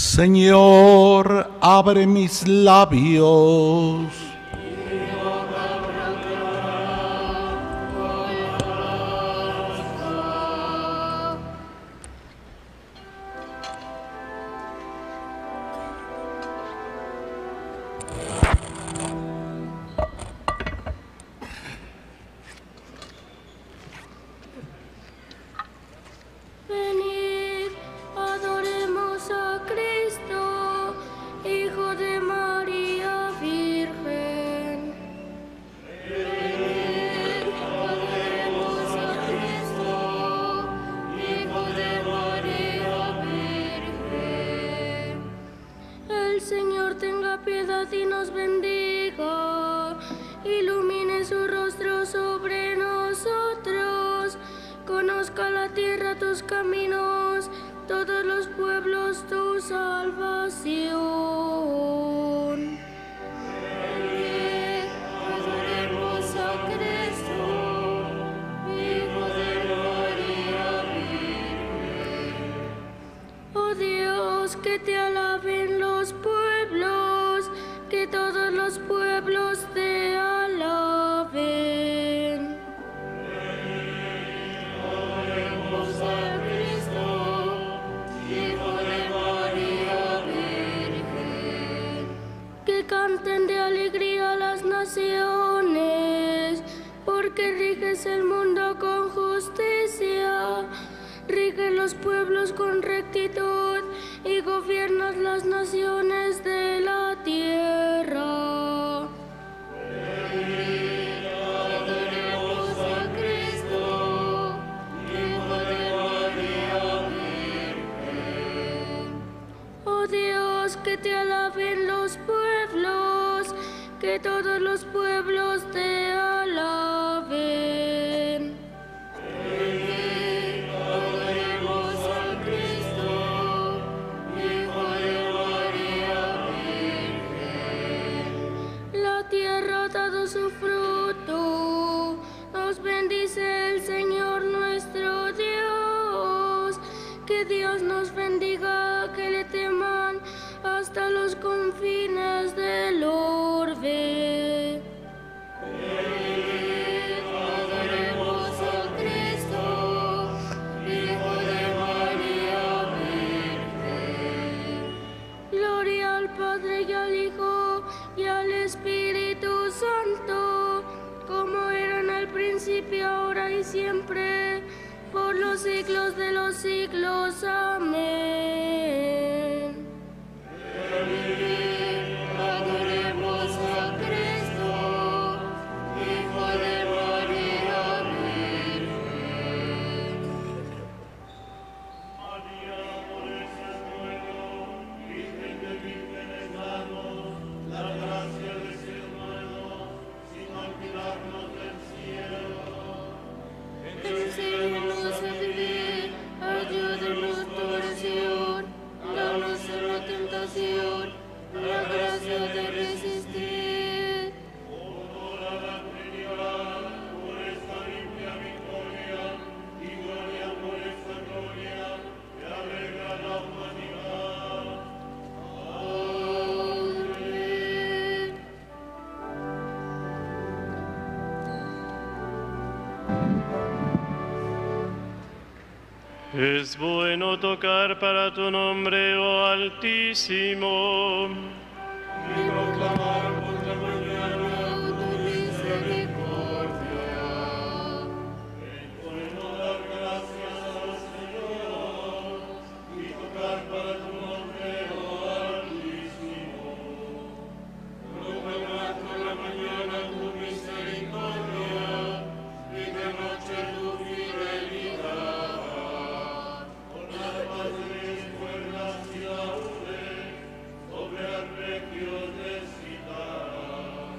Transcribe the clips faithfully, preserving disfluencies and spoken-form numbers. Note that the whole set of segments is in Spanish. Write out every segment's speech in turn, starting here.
Señor, abre mis labios. Venid, adoremos a Cristo, Hijo de María Virgen. Venid, adoremos a Cristo, Hijo de María Virgen. El Señor tenga piedad y nos bendiga, ilumine su rostro sobre nosotros, conozca la tierra tus caminos, todos los pueblos tu salvación. Venid, adoremos a Cristo, Hijo de María Virgen. Oh Dios, que te alaben los pueblos, que todos los pueblos te alaben. Que canten de alegría las naciones, porque riges el mundo con justicia, riges los pueblos con rectitud y gobiernas las naciones de la tierra. Venid, adoremos a Cristo, Hijo de María Virgen. Oh Dios, que te alaben los pueblos, que todos los pueblos te alaben. Venid, adoremos a Cristo, Hijo de María Virgen. La tierra ha dado su fruto, nos bendice el Señor nuestro Dios. Que Dios nos bendiga, que le teman hasta los confines del orbe. Venid, adoremos a Cristo, Hijo de María Virgen. Gloria al Padre y al Hijo y al Espíritu Santo, como era en el principio, ahora y siempre, por los siglos de los siglos. Amén. Venid, adoremos a Cristo, Hijo de María Virgen. María, por ese suelo, Virgen de vírgenes, danos la gracia de ser humanos, sin olvidarnos del cielo. Enséñanos a vivir, ayúdanos tu oración, danos en la tentación, la gracia de resistir. Honora la Trinidad por esta limpia victoria y gloria por esta gloria que alegra la humanidad. Amén. Es bueno tocar para tu nombre, oh Altísimo. Y proclamar por la mañana Tu misericordia. es bueno dar gracias al Señor y tocar para tu nombre, oh Altísimo. Proclamar por la mañana tu misericordia y de noche tu fidelidad. Con las padres, cuerdas y laudes sobre arpegios de citar.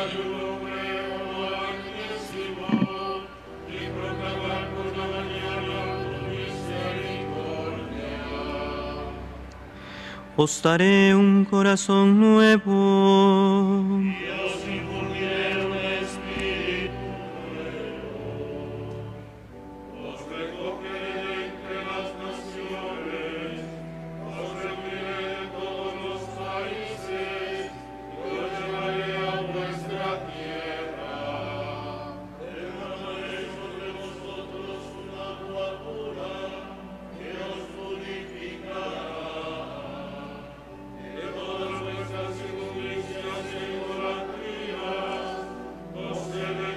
Os daré un corazón nuevo. Dios infundiré un espíritu nuevo. Os recogeré entre las naciones, os reuniré de todos los países, y os llevaré a vuestra tierra. Derramaré sobre vosotros un agua pura que os purificará. De todas vuestras inmundicias e idolatrías os he de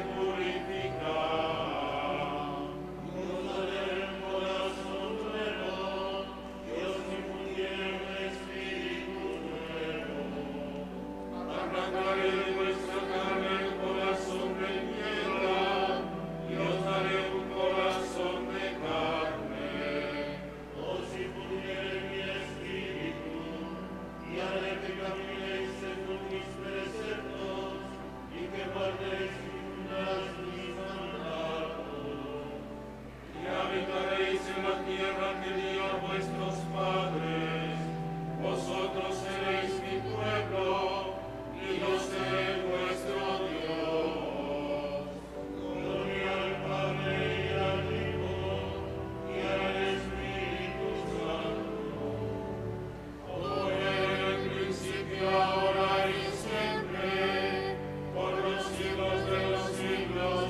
purificar. Y os daré un corazón nuevo, y os infundiré un espíritu nuevo. Arrancaré de vuestra carne el corazón de piedra, y os daré un corazón de carne. Os infundiré mi espíritu, y haré que caminéis según mis preceptos, y que guardéis y cumpláis mis mandatos. Y habitaréis en la tierra que di a vuestros padres. Vosotros seréis mi pueblo, y yo seré vuestro Dios. Gloria al Padre y al Hijo y al Espíritu Santo. Como era en el principio, ahora y siempre, por los siglos de los siglos.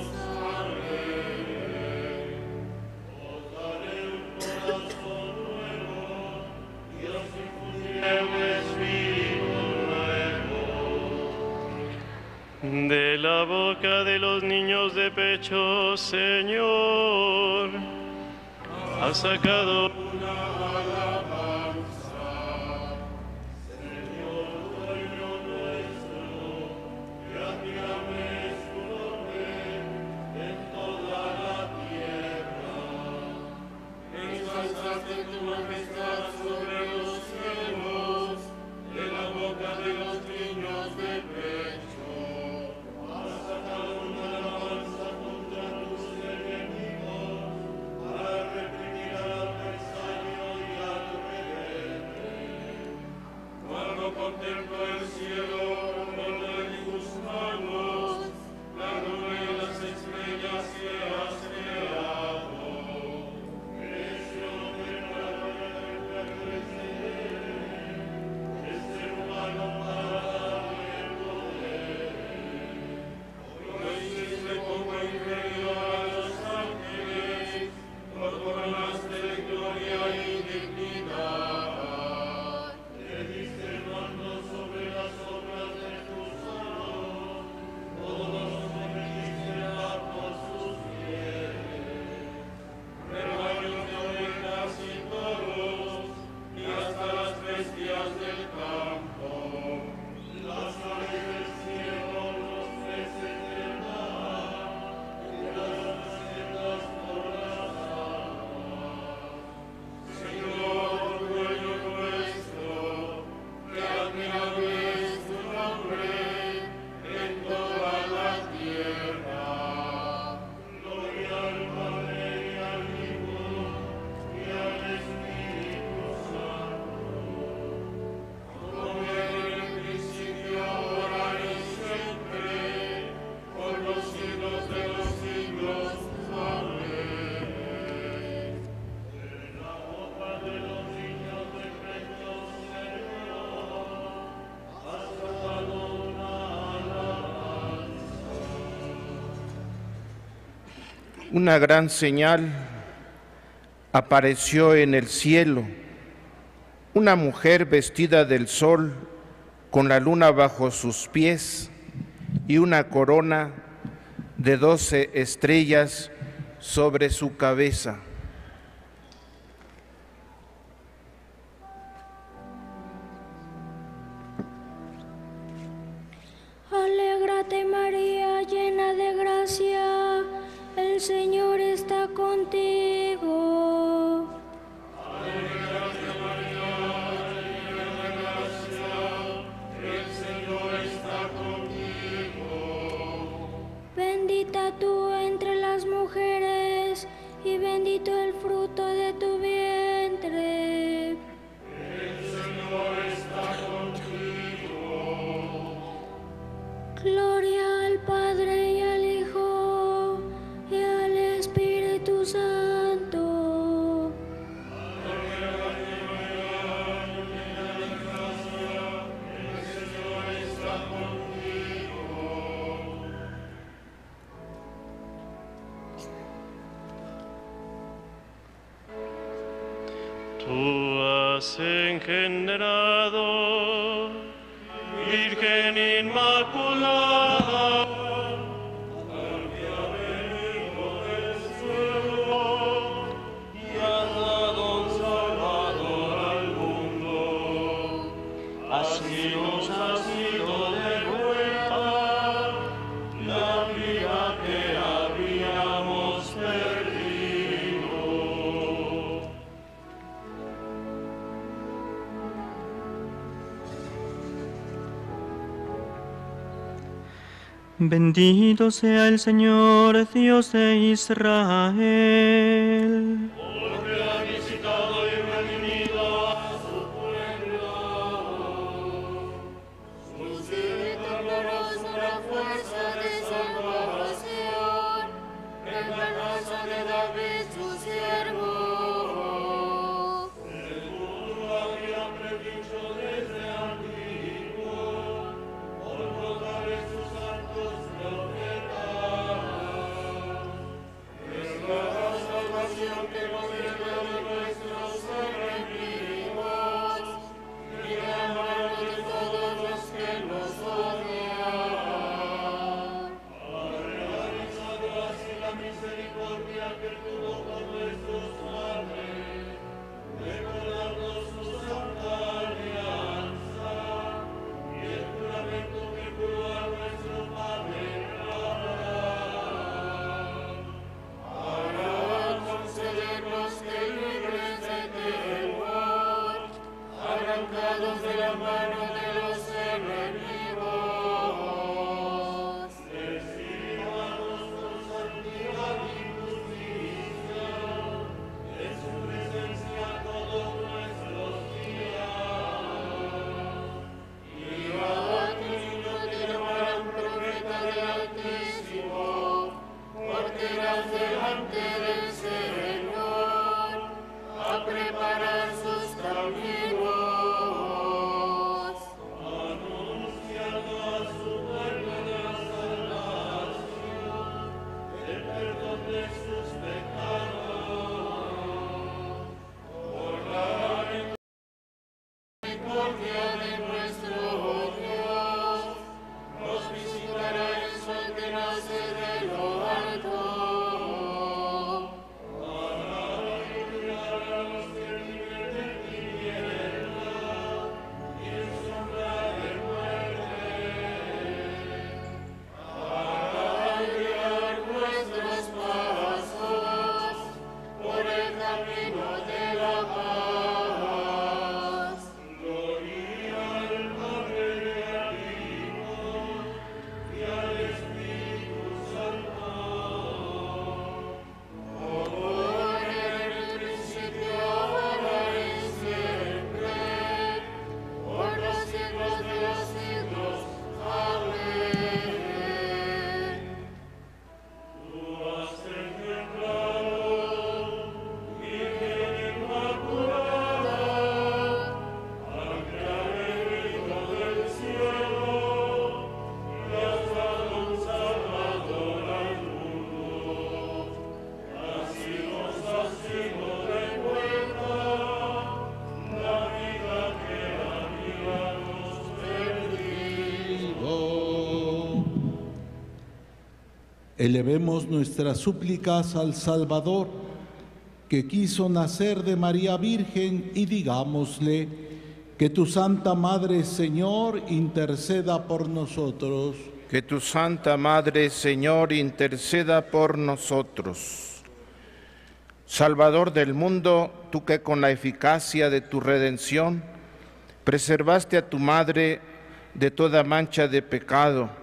Amén. Os daré un corazón nuevo, y os infundiré un espíritu nuevo. De la boca de los niños de pecho, Señor, has sacado Una alabanza. Señor, dueño nuestro, que admirable es tu nombre en toda la tierra. Ensalzaste tu majestad sobre los cielos, de la boca de los niños de pecho. Has sacado una alabanza contra tus enemigos, para reprimir al adversario y al rebelde. Cuando contemplo el cielo, obra de tus manos, la luna y las estrellas que has creado. Creación de la crecer, el ser humano para darle poder. Lo hiciste como inferior a los ángeles, lo coronaste de gloria y dignidad. Le diste mando sobre las obras de tus manos, todos los sometiste bajo sus pies. Rebaños de ovejas y toros, y hasta las bestias del campo, las aves del cielo, los peces del mar, y las nacientes por las aguas. Señor, dueño nuestro, que admirable es tu nombre en toda la tierra. Gloria al Padre y al Hijo y al Espíritu Santo. Como era en el principio, ahora y siempre, por los siglos de los siglos. Amén. En la boca de los niños de pecho, Señor, has sacado una alabanza. Una gran señal apareció en el cielo, una mujer vestida del sol, con la luna bajo sus pies y una corona de doce estrellas sobre su cabeza. Alégrate María, llena de gracia, el Señor está contigo. El Señor está contigo. bendita tú entre las mujeres, y bendito el fruto de tu vientre. El Señor está contigo. Gloria al Padre y al Hijo y al Espíritu Santo. Tú has engendrado, Virgen Inmaculada, al que ha venido del cielo y has dado un Salvador al mundo. Así nos ha sido de vuelta la vida que habíamos perdido. Bendito sea el Señor, Dios de Israel. Porque ha visitado y redimido a su pueblo. Suscita gloriosa la fuerza de salvación en la casa de David su siervo. El futuro había predicho desde antiguo por boca de sus santos profetas. Es la salvación que nos libra de nuestros enemigos y de la mano de todos los que nos odian. Ha realizado así la misericordia que tuvo con nuestros padres, recordando su santa alianza y el juramento que juró a nuestro padre Abraham. Para concedernos que libres de temor, arrancados de la mano de los enemigos, recibamos con santidad y justicia en su presencia todos nuestros días. Y a ti no te llamarán profeta del Altísimo, porque irás delante del Señor a preparar sus caminos, anunciando a su pueblo de la salvación, el perdón de sus pecados, por la misericordia de nuestro Dios, nos visitará el sol que nace de lo alto, para iluminar a los que viven de tinieblas y en sombra de muerte, para guiar nuestros pasos por el camino de la paz. Gloria al Padre y al Hijo y al Espíritu Santo, como era en el principio, ahora y siempre, por los siglos de los siglos. Amén. Tú has engendrado, Virgen Inmaculada, al que ha venido del cielo y has dado un Salvador al mundo. Así nos ha sido de vuelta la vida que habíamos perdido. Elevemos nuestras súplicas al Salvador, que quiso nacer de María Virgen, y digámosle: que tu Santa Madre, Señor, interceda por nosotros. Que tu Santa Madre, Señor, interceda por nosotros. Salvador del mundo, tú que con la eficacia de tu redención preservaste a tu Madre de toda mancha de pecado,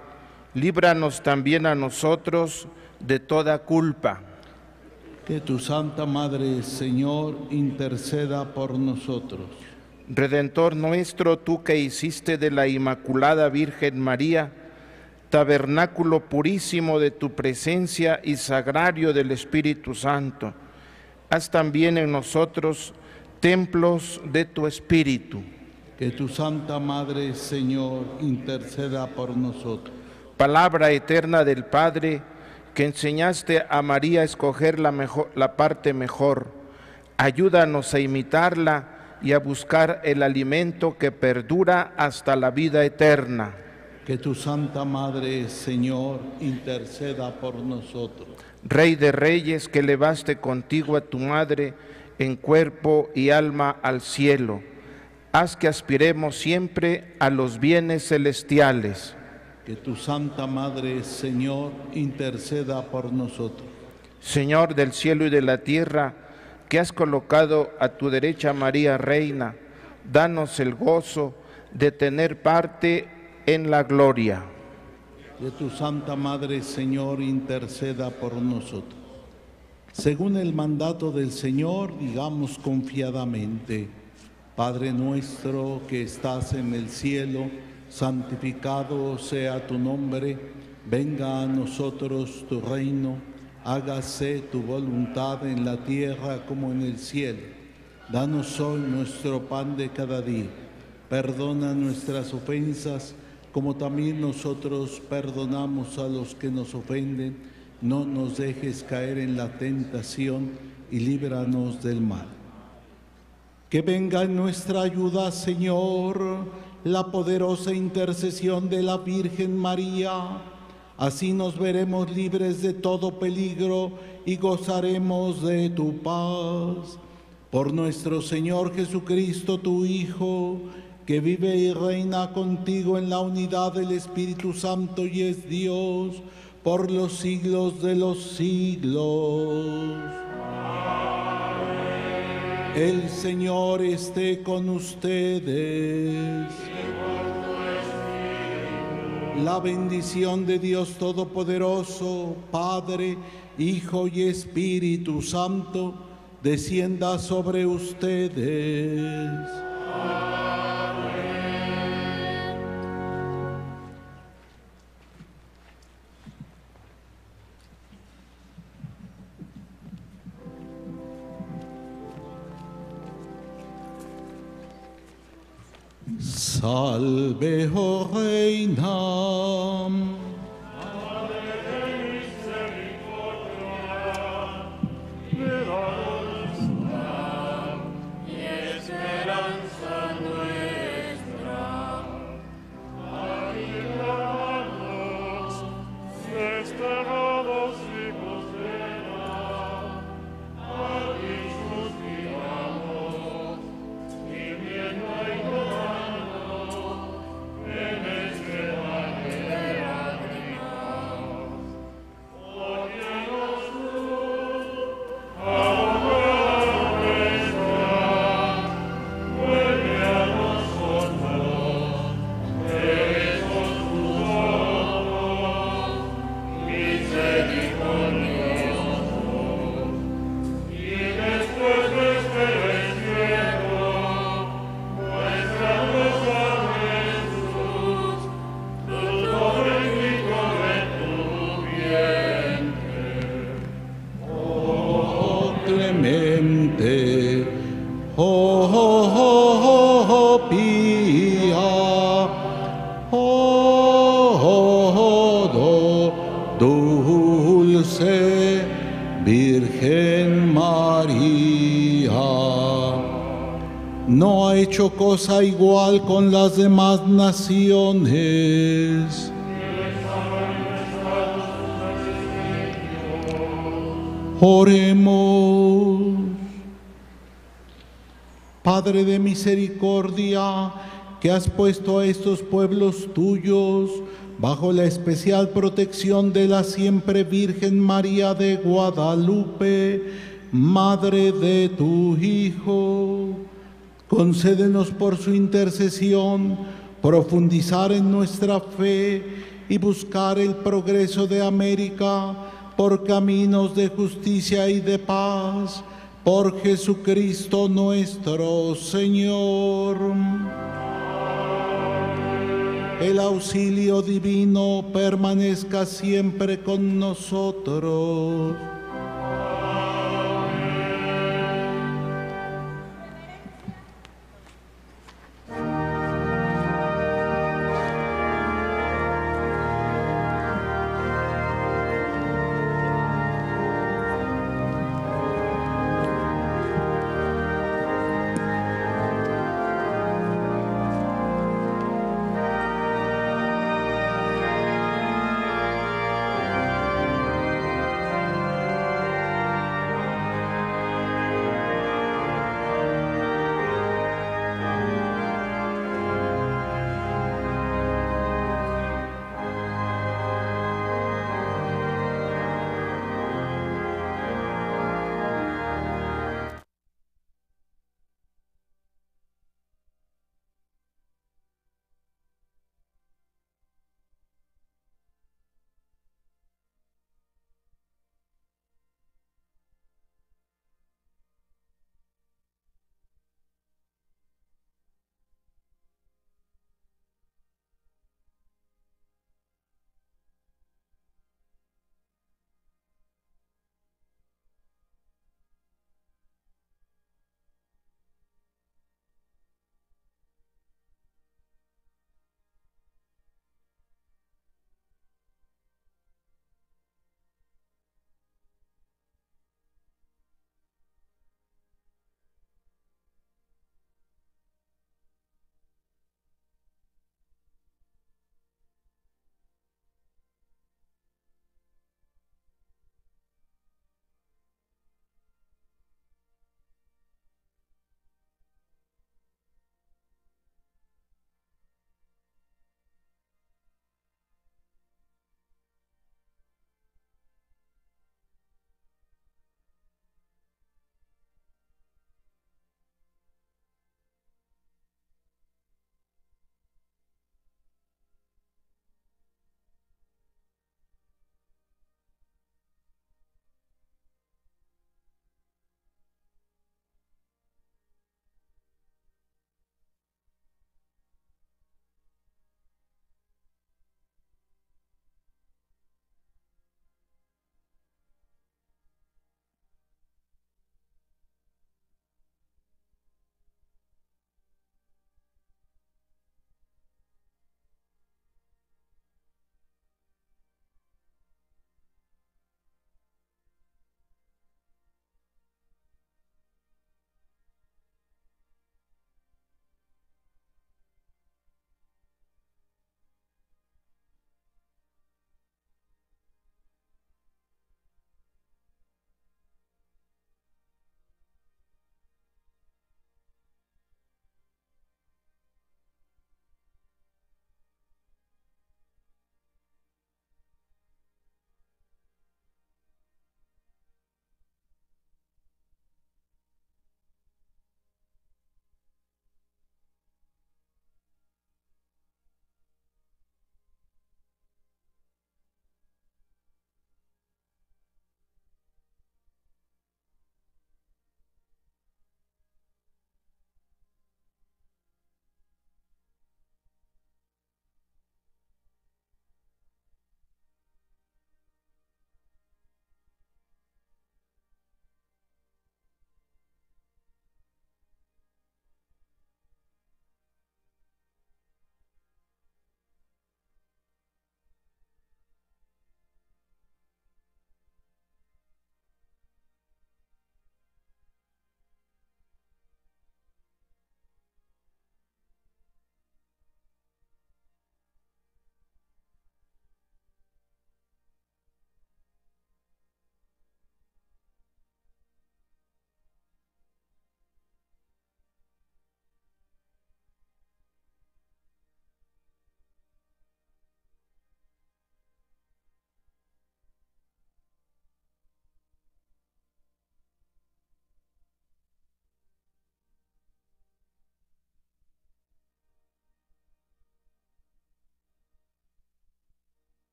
líbranos también a nosotros de toda culpa. Que tu Santa Madre, Señor, interceda por nosotros. Redentor nuestro, tú que hiciste de la Inmaculada Virgen María tabernáculo purísimo de tu presencia y sagrario del Espíritu Santo, haz también en nosotros templos de tu Espíritu. Que tu Santa Madre, Señor, interceda por nosotros. Palabra eterna del Padre, que enseñaste a María a escoger la, mejor, la parte mejor, ayúdanos a imitarla y a buscar el alimento que perdura hasta la vida eterna. Que tu Santa Madre, Señor, interceda por nosotros. Rey de Reyes, que elevaste contigo a tu Madre en cuerpo y alma al cielo, haz que aspiremos siempre a los bienes celestiales. Que tu Santa Madre, Señor, interceda por nosotros. Señor del cielo y de la tierra, que has colocado a tu derecha María Reina, danos el gozo de tener parte en la gloria. Que tu Santa Madre, Señor, interceda por nosotros. Según el mandato del Señor, digamos confiadamente: Padre nuestro que estás en el cielo, santificado sea tu nombre, venga a nosotros tu reino, hágase tu voluntad en la tierra como en el cielo. Danos hoy nuestro pan de cada día, perdona nuestras ofensas, como también nosotros perdonamos a los que nos ofenden, no nos dejes caer en la tentación y líbranos del mal. Que venga en nuestra ayuda, Señor, la poderosa intercesión de la Virgen María. Así nos veremos libres de todo peligro y gozaremos de tu paz. Por nuestro Señor Jesucristo, tu Hijo, que vive y reina contigo en la unidad del Espíritu Santo y es Dios por los siglos de los siglos. Amén. El Señor esté con ustedes. La bendición de Dios Todopoderoso, Padre, Hijo y Espíritu Santo, descienda sobre ustedes. Salve, oh Reina. No ha hecho cosa igual con las demás naciones. Oremos. Padre de misericordia, que has puesto a estos pueblos tuyos bajo la especial protección de la siempre Virgen María de Guadalupe, Madre de tu Hijo, concédenos por su intercesión profundizar en nuestra fe y buscar el progreso de América por caminos de justicia y de paz, por Jesucristo nuestro Señor. El auxilio divino permanezca siempre con nosotros.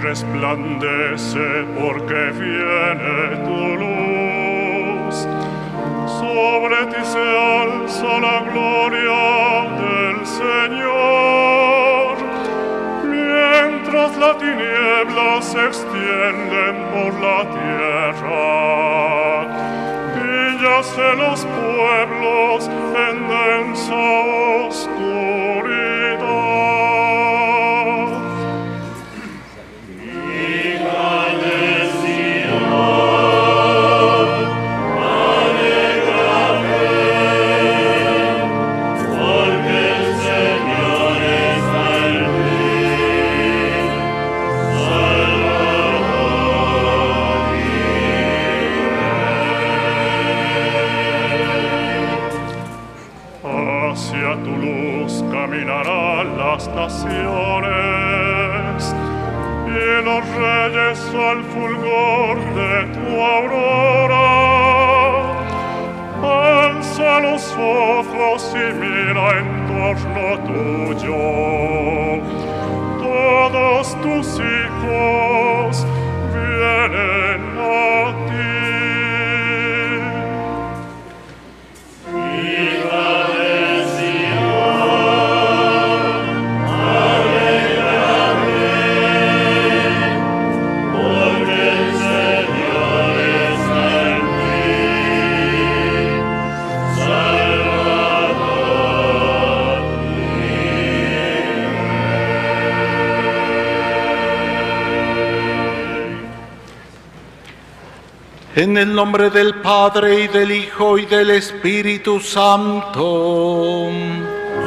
resplandece porque viene tu luz. Sobre ti se alza la gloria del Señor, mientras las tinieblas se extienden por la tierra. Villas de los pueblos en densa oscuridad. Las naciones y los reyes al fulgor de tu aurora. Alza los ojos y mira en torno tuyo. Todos tus hijos vienen a ti. En el nombre del Padre, y del Hijo, y del Espíritu Santo. Amén.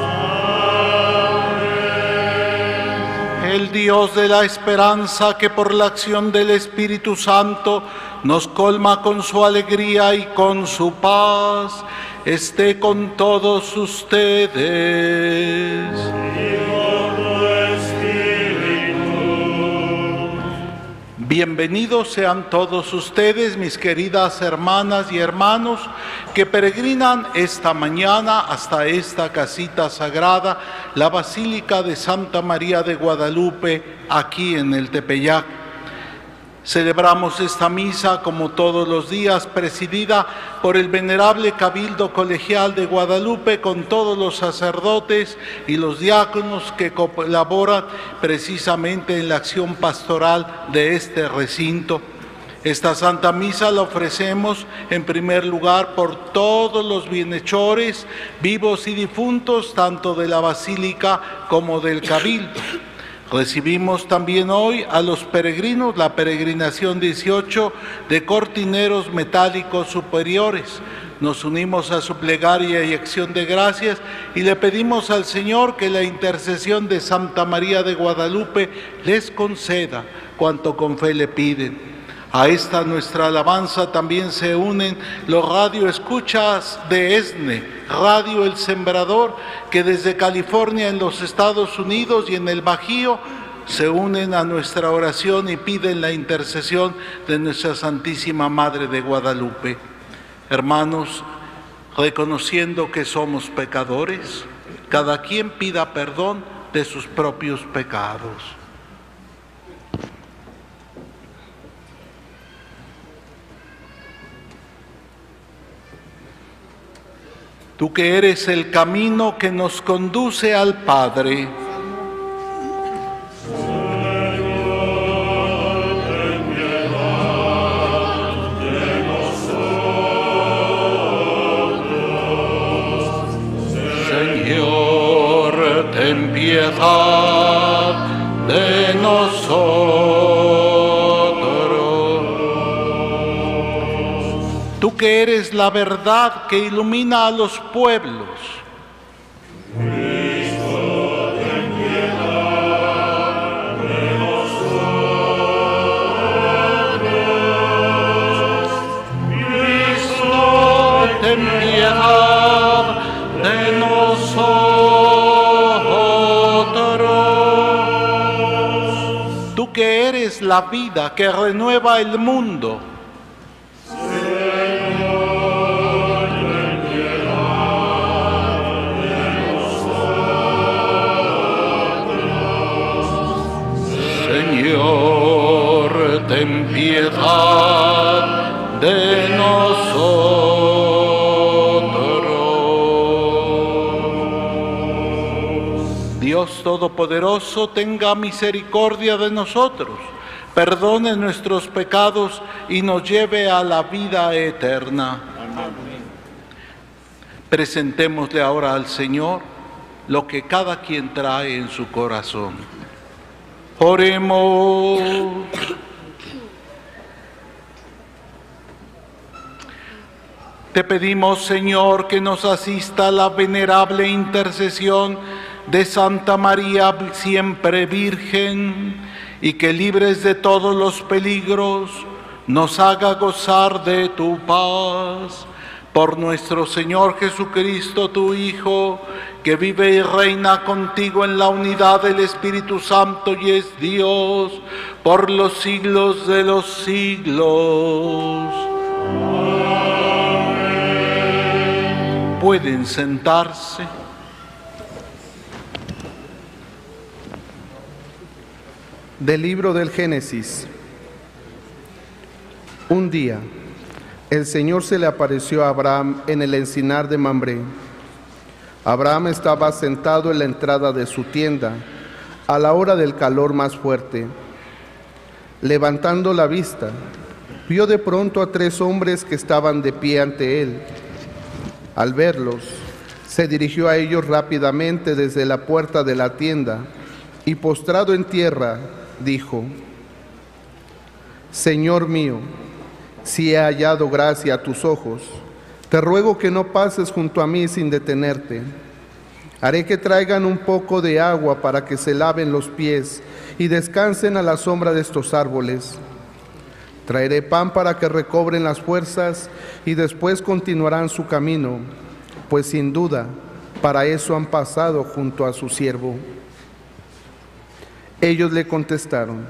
El Dios de la esperanza, que por la acción del Espíritu Santo nos colma con su alegría y con su paz, esté con todos ustedes. Bienvenidos sean todos ustedes, mis queridas hermanas y hermanos, que peregrinan esta mañana hasta esta casita sagrada, la Basílica de Santa María de Guadalupe, aquí en el Tepeyac. Celebramos esta misa, como todos los días, presidida por el venerable Cabildo Colegial de Guadalupe, con todos los sacerdotes y los diáconos que colaboran precisamente en la acción pastoral de este recinto. Esta Santa Misa la ofrecemos en primer lugar por todos los bienhechores, vivos y difuntos, tanto de la Basílica como del Cabildo. Recibimos también hoy a los peregrinos, la peregrinación dieciocho de Cortineros Metálicos Superiores. Nos unimos a su plegaria y acción de gracias y le pedimos al Señor que la intercesión de Santa María de Guadalupe les conceda cuanto con fe le piden. A esta nuestra alabanza también se unen los radioescuchas de ESNE, Radio El Sembrador, que desde California en los Estados Unidos y en el Bajío se unen a nuestra oración y piden la intercesión de nuestra Santísima Madre de Guadalupe. Hermanos, reconociendo que somos pecadores, cada quien pida perdón de sus propios pecados. Tú que eres el camino que nos conduce al Padre. Señor, ten piedad de nosotros. Tú que eres la verdad que ilumina a los pueblos. Cristo, ten piedad de nosotros. Cristo, ten piedad de nosotros. Tú que eres la vida que renueva el mundo. Señor, Dios Todopoderoso, tenga misericordia de nosotros, perdone nuestros pecados y nos lleve a la vida eterna. Amén. Presentémosle ahora al Señor lo que cada quien trae en su corazón. Oremos. Te pedimos, Señor, que nos asista la venerable intercesión de Santa María siempre Virgen, y que libres de todos los peligros nos haga gozar de tu paz. Por nuestro Señor Jesucristo, tu Hijo, que vive y reina contigo en la unidad del Espíritu Santo y es Dios por los siglos de los siglos. Amén. Pueden sentarse. Del libro del Génesis. Un día, el Señor se le apareció a Abraham en el encinar de Mambré. Abraham estaba sentado en la entrada de su tienda, a la hora del calor más fuerte. Levantando la vista, vio de pronto a tres hombres que estaban de pie ante él. Al verlos, se dirigió a ellos rápidamente desde la puerta de la tienda y, postrado en tierra, dijo: Señor mío, si he hallado gracia a tus ojos, te ruego que no pases junto a mí sin detenerte. Haré que traigan un poco de agua para que se laven los pies y descansen a la sombra de estos árboles. Traeré pan para que recobren las fuerzas y después continuarán su camino, pues sin duda para eso han pasado junto a su siervo. Ellos le contestaron: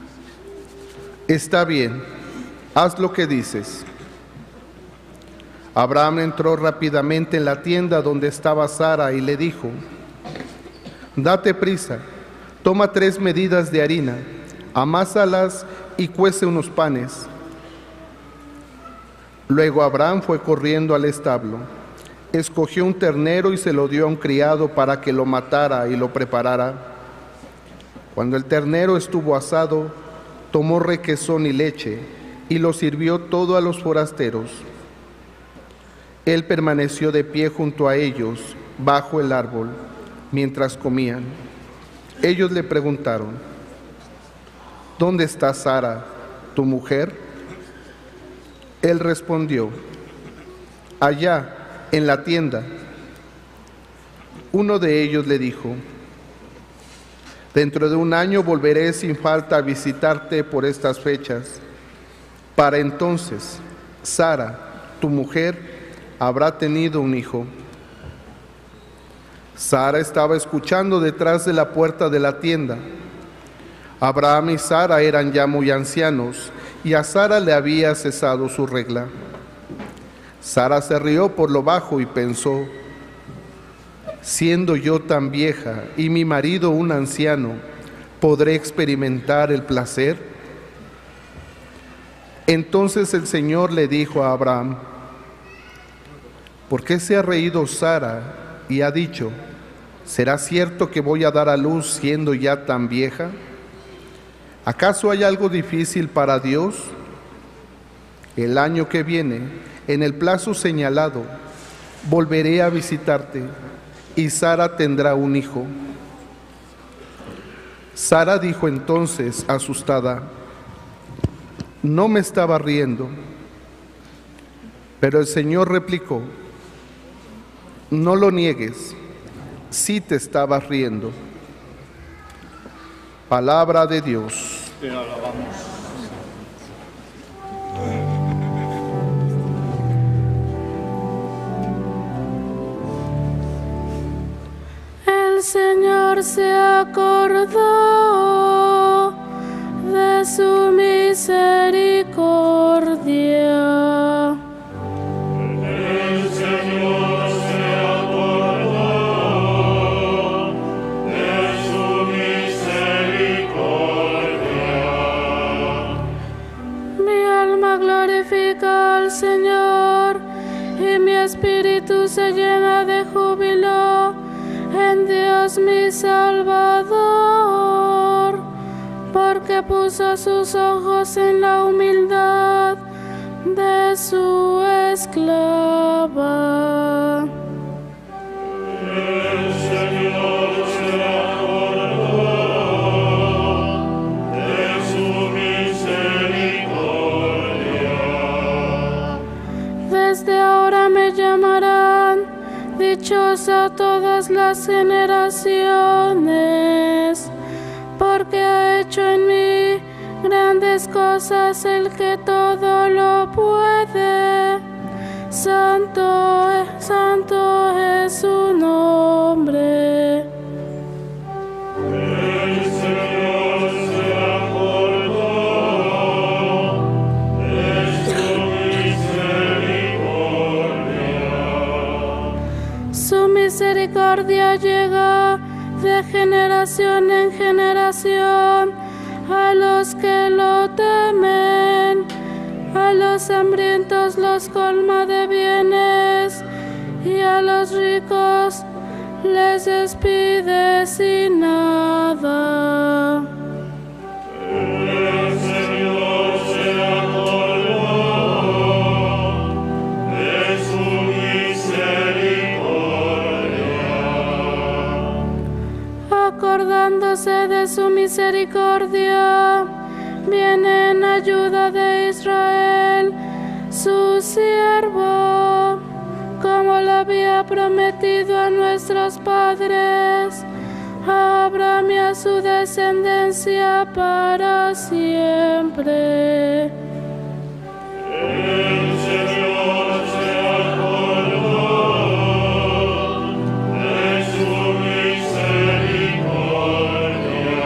Está bien, haz lo que dices. Abraham entró rápidamente en la tienda donde estaba Sara y le dijo: Date prisa, toma tres medidas de harina, amásalas y cuece unos panes. Luego Abraham fue corriendo al establo, escogió un ternero y se lo dio a un criado para que lo matara y lo preparara. Cuando el ternero estuvo asado, tomó requesón y leche y lo sirvió todo a los forasteros. Él permaneció de pie junto a ellos, bajo el árbol, mientras comían. Ellos le preguntaron: ¿Dónde está Sara, tu mujer? Él respondió: Allá, en la tienda. Uno de ellos le dijo: Dentro de un año volveré sin falta a visitarte por estas fechas. Para entonces, Sara, tu mujer, habrá tenido un hijo. Sara estaba escuchando detrás de la puerta de la tienda. Abraham y Sara eran ya muy ancianos, y a Sara le había cesado su regla. Sara se rió por lo bajo y pensó: siendo yo tan vieja y mi marido un anciano, ¿podré experimentar el placer? Entonces el Señor le dijo a Abraham: ¿por qué se ha reído Sara y ha dicho: ¿será cierto que voy a dar a luz siendo ya tan vieja? ¿Acaso hay algo difícil para Dios? El año que viene, en el plazo señalado, volveré a visitarte y Sara tendrá un hijo. Sara dijo entonces, asustada: no me estaba riendo. Pero el Señor replicó: no lo niegues, sí te estabas riendo. Palabra de Dios. Te alabamos. El Señor se acordó de su misericordia. El Señor se acordó de su misericordia. Mi alma glorifica al Señor y mi espíritu se llena de júbilo en Dios Dios mi Salvador, porque puso sus ojos en la humildad de su esclava. El Señor se acordó de su misericordia. Desde ahora me llamarán dichosa todas las generaciones, porque ha hecho en mí grandes cosas el que todo lo puede. Santo, santo es su nombre. El Señor se acordó de su misericordia. Su misericordia llega de generación en generación a los que lo temen. A los hambrientos los colma de bienes, y a los ricos les despide sin nada. El Señor se acordó de su misericordia. Acordándose de su misericordia, viene en ayuda de Israel, su siervo, como lo había prometido a nuestros padres, a Abraham y a su descendencia para siempre. El Señor se acordó de su misericordia.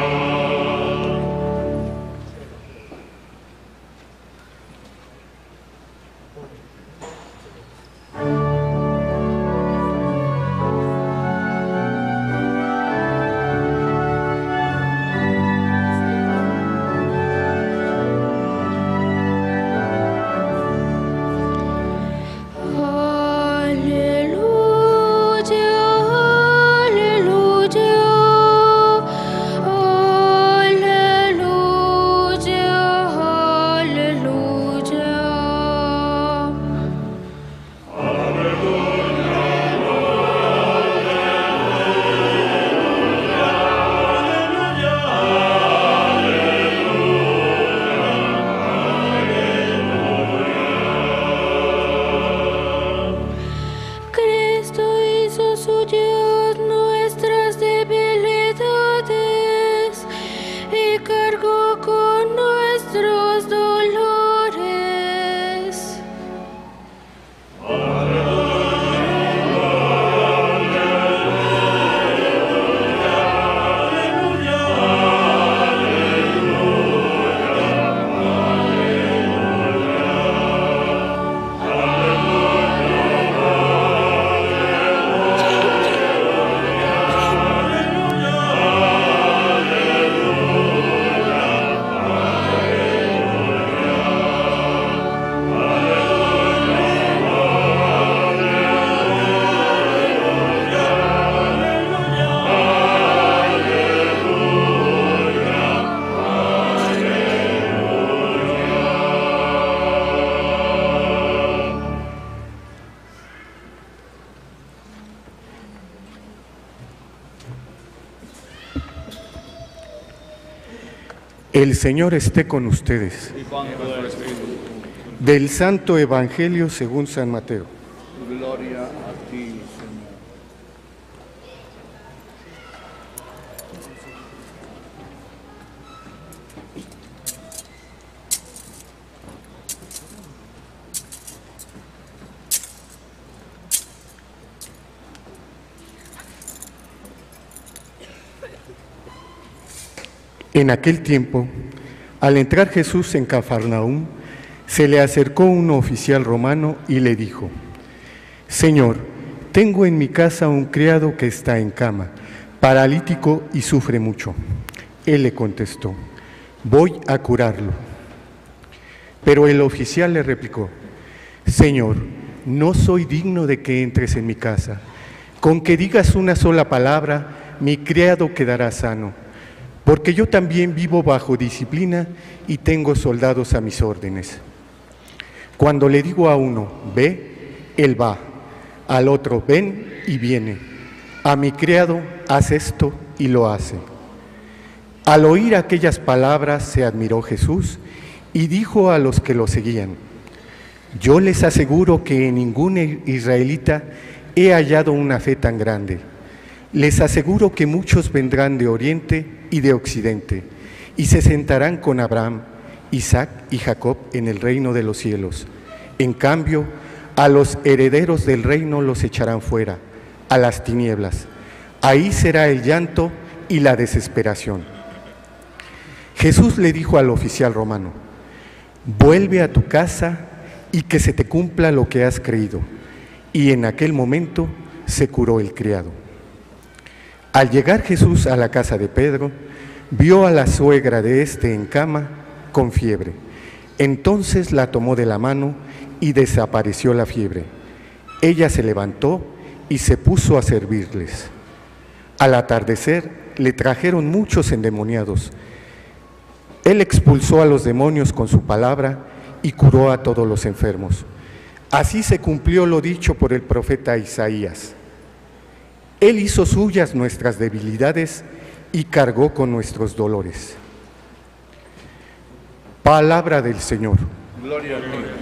El Señor esté con ustedes. Del Santo Evangelio según San Mateo. Gloria a ti, Señor. En aquel tiempo, al entrar Jesús en Cafarnaúm, se le acercó un oficial romano y le dijo: Señor, tengo en mi casa un criado que está en cama, paralítico y sufre mucho. Él le contestó: voy a curarlo. Pero el oficial le replicó: Señor, no soy digno de que entres en mi casa. Con que digas una sola palabra, mi criado quedará sano, porque yo también vivo bajo disciplina y tengo soldados a mis órdenes. Cuando le digo a uno, ve, él va, al otro, ven y viene. A mi criado, haz esto y lo hace. Al oír aquellas palabras se admiró Jesús y dijo a los que lo seguían, yo les aseguro que en ningún israelita he hallado una fe tan grande. Les aseguro que muchos vendrán de oriente y de occidente y se sentarán con Abraham, Isaac y Jacob en el reino de los cielos. En cambio, a los herederos del reino los echarán fuera, a las tinieblas. Ahí será el llanto y la desesperación. Jesús le dijo al oficial romano, vuelve a tu casa y que se te cumpla lo que has creído. Y en aquel momento se curó el criado. Al llegar Jesús a la casa de Pedro, vio a la suegra de éste en cama con fiebre. Entonces la tomó de la mano y desapareció la fiebre. Ella se levantó y se puso a servirles. Al atardecer le trajeron muchos endemoniados. Él expulsó a los demonios con su palabra y curó a todos los enfermos. Así se cumplió lo dicho por el profeta Isaías. Él hizo suyas nuestras debilidades y cargó con nuestros dolores. Palabra del Señor. Gloria a ti, Señor.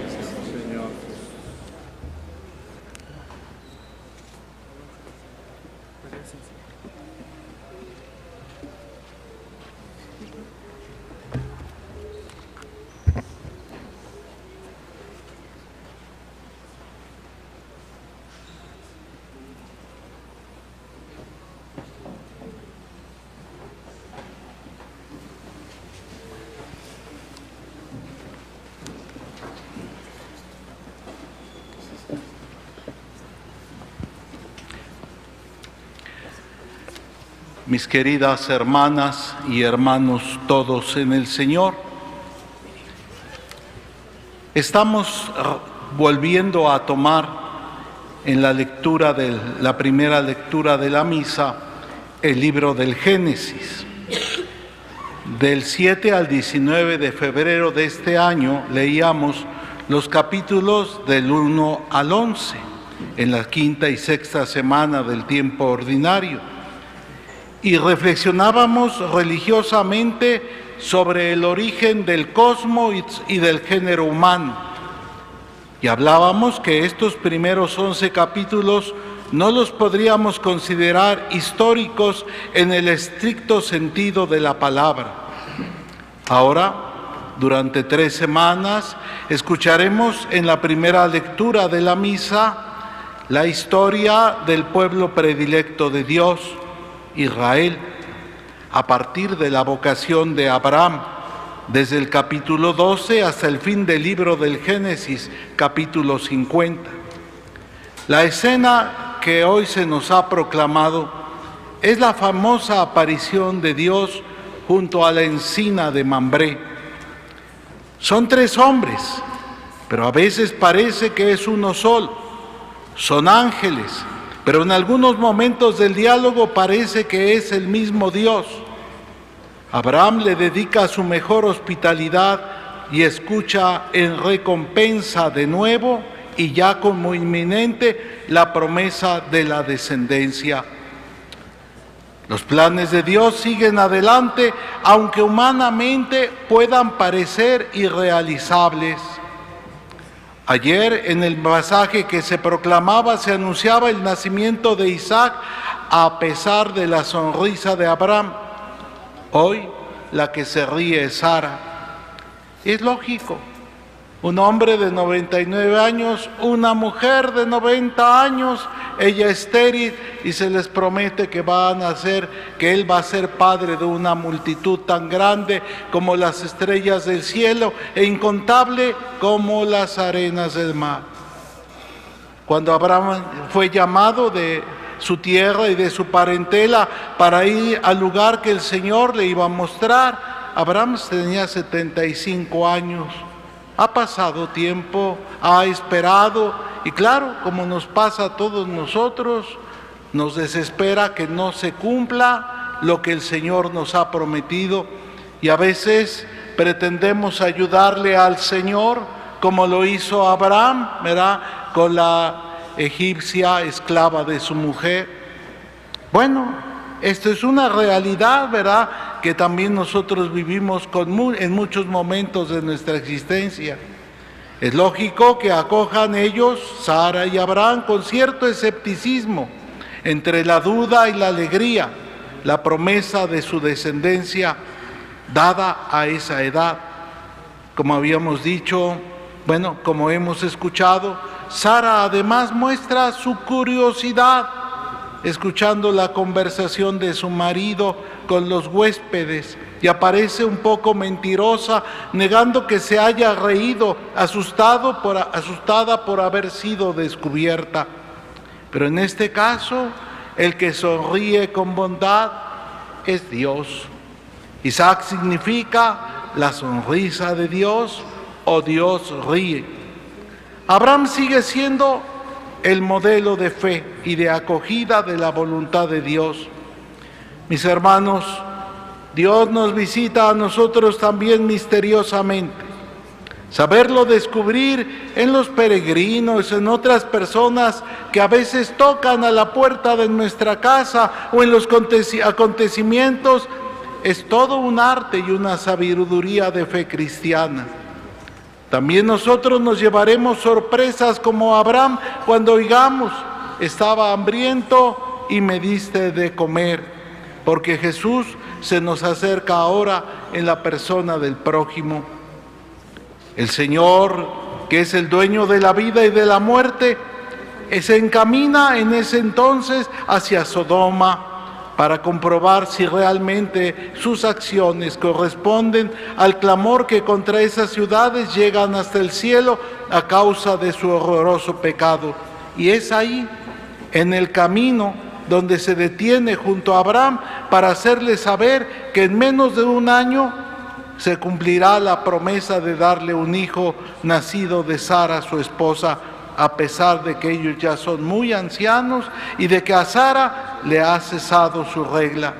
Mis queridas hermanas y hermanos todos en el Señor, estamos volviendo a tomar en la lectura de la primera lectura de la misa el libro del Génesis. Del siete al diecinueve de febrero de este año leíamos los capítulos del uno al once en la quinta y sexta semana del tiempo ordinario. Y reflexionábamos religiosamente sobre el origen del cosmos y del género humano. Y hablábamos que estos primeros once capítulos no los podríamos considerar históricos en el estricto sentido de la palabra. Ahora, durante tres semanas, escucharemos en la primera lectura de la misa la historia del pueblo predilecto de Dios, Israel, a partir de la vocación de Abraham, desde el capítulo doce hasta el fin del libro del Génesis, capítulo cincuenta. La escena que hoy se nos ha proclamado es la famosa aparición de Dios junto a la encina de Mambré. Son tres hombres, pero a veces parece que es uno solo. Son ángeles, pero en algunos momentos del diálogo parece que es el mismo Dios. Abraham le dedica su mejor hospitalidad y escucha en recompensa de nuevo y ya como inminente la promesa de la descendencia. Los planes de Dios siguen adelante, aunque humanamente puedan parecer irrealizables. Ayer, en el pasaje que se proclamaba, se anunciaba el nacimiento de Isaac a pesar de la sonrisa de Abraham. Hoy, la que se ríe es Sara. Es lógico. Un hombre de noventa y nueve años, una mujer de noventa años, ella estéril, y se les promete que van a nacer, que él va a ser padre de una multitud tan grande como las estrellas del cielo e incontable como las arenas del mar. Cuando Abraham fue llamado de su tierra y de su parentela para ir al lugar que el Señor le iba a mostrar, Abraham tenía setenta y cinco años. Ha pasado tiempo, ha esperado, y claro, como nos pasa a todos nosotros, Nos desespera que no se cumpla lo que el Señor nos ha prometido y a veces pretendemos ayudarle al Señor como lo hizo Abraham, ¿verdad?, con la egipcia esclava de su mujer. Bueno, esto es una realidad, ¿verdad?, que también nosotros vivimos con mu- en muchos momentos de nuestra existencia. Es lógico que acojan ellos, Sara y Abraham, con cierto escepticismo, entre la duda y la alegría, la promesa de su descendencia dada a esa edad. Como habíamos dicho, bueno, como hemos escuchado, Sara además muestra su curiosidad, escuchando la conversación de su marido con los huéspedes, y aparece un poco mentirosa, negando que se haya reído, asustado por, asustada por haber sido descubierta. Pero en este caso, el que sonríe con bondad es Dios. Isaac significa la sonrisa de Dios o Dios ríe. Abraham sigue siendo el modelo de fe y de acogida de la voluntad de Dios. Mis hermanos, Dios nos visita a nosotros también misteriosamente. Saberlo descubrir en los peregrinos, en otras personas que a veces tocan a la puerta de nuestra casa o en los acontecimientos, es todo un arte y una sabiduría de fe cristiana. También nosotros nos llevaremos sorpresas como Abraham cuando oigamos, estaba hambriento y me diste de comer, porque Jesús se nos acerca ahora en la persona del prójimo. El Señor, que es el dueño de la vida y de la muerte, se encamina en ese entonces hacia Sodoma para comprobar si realmente sus acciones corresponden al clamor que contra esas ciudades llegan hasta el cielo a causa de su horroroso pecado. Y es ahí, en el camino, donde se detiene junto a Abraham para hacerle saber que en menos de un año se cumplirá la promesa de darle un hijo nacido de Sara, su esposa, a pesar de que ellos ya son muy ancianos y de que a Sara le ha cesado su regla.